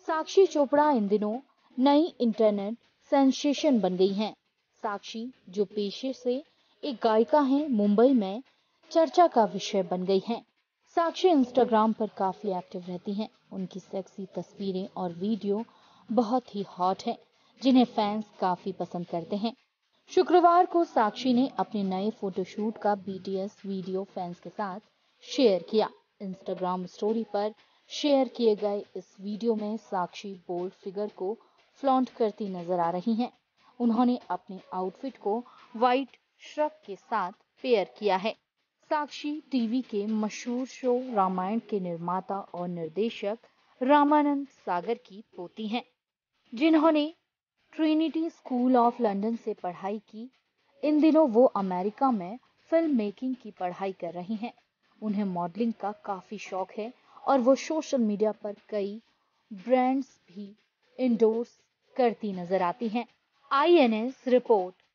साक्षी चोपड़ा इन दिनों नई internet sensation बन गई हैं। साक्षी, जो पेशे से एक गायिका हैं, मुंबई में चर्चा का विषय बन गई हैं। साक्षी इंस्टाग्राम पर काफी एक्टिव रहती हैं। उनकी सेक्सी तस्वीरें और वीडियो बहुत ही हॉट हैं, जिन्हें फैंस काफी पसंद करते हैं। शुक्रवार को साक्षी ने अपने नए फोटोशूट का बीटीएस वीडियो फैंस के साथ शेयर किया। इंस्टाग्राम स्टोरी पर शेयर किए गए इस वीडियो में साक्षी बोल्ड फिगर को फ्लॉन्ट करती नजर आ रही हैं। उन्होंने अपने आउटफिट को व्हाइट श्रग के साथ पेयर किया है। साक्षी टीवी के मशहूर शो रामायण के निर्माता और निर्देशक रामानंद सागर की पोती हैं, जिन्होंने ट्रिनिटी स्कूल ऑफ लंदन से पढ़ाई की। इन दिनों वो अमेरिका में फिल्म मेकिंग की पढ़ाई कर रही हैं। उन्हें मॉडलिंग का काफी शौक है और वो सोशल मीडिया पर कई ब्रांड्स भी इंडोर्स करती नजर आती हैं। INS report.